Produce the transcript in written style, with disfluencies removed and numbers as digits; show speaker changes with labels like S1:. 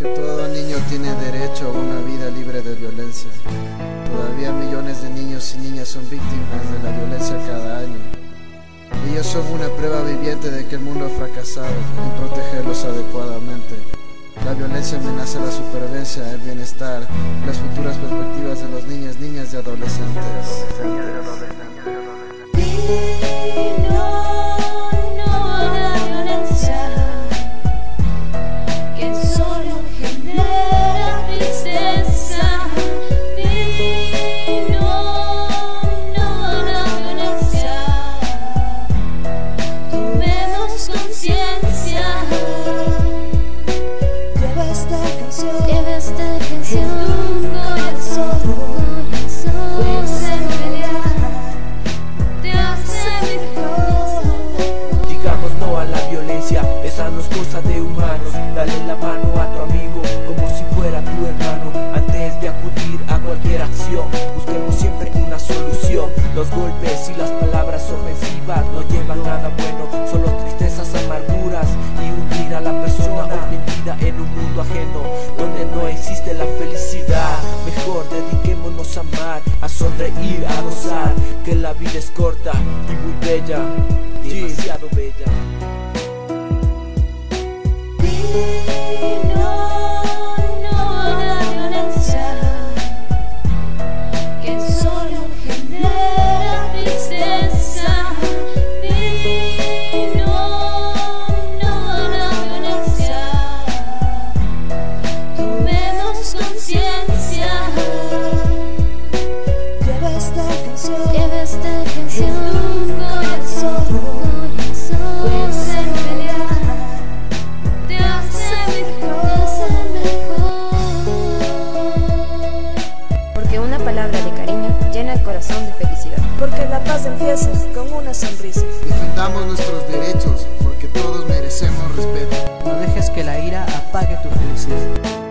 S1: Todo niño tiene derecho a una vida libre de violencia. Todavía millones de niños y niñas son víctimas de la violencia cada año. Ellos son una prueba viviente de que el mundo ha fracasado en protegerlos adecuadamente. La violencia amenaza la supervivencia, el bienestar, las futuras perspectivas de los niños, niñas y adolescentes.
S2: Esa no es cosa de humanos. Dale la mano a tu amigo como si fuera tu hermano. Antes de acudir a cualquier acción, busquemos siempre una solución. Los golpes y las palabras ofensivas no llevan nada bueno, solo tristezas, amarguras y hundir a la persona oprimida en un mundo ajeno donde no existe la felicidad. Mejor dediquémonos a amar, a sonreír, a gozar, que la vida es corta y muy bella, demasiado bella.
S3: Una palabra de cariño llena el corazón de felicidad.
S4: Porque la paz empieza con una sonrisa.
S1: Defendamos nuestros derechos, porque todos merecemos respeto.
S5: No dejes que la ira apague tu felicidad.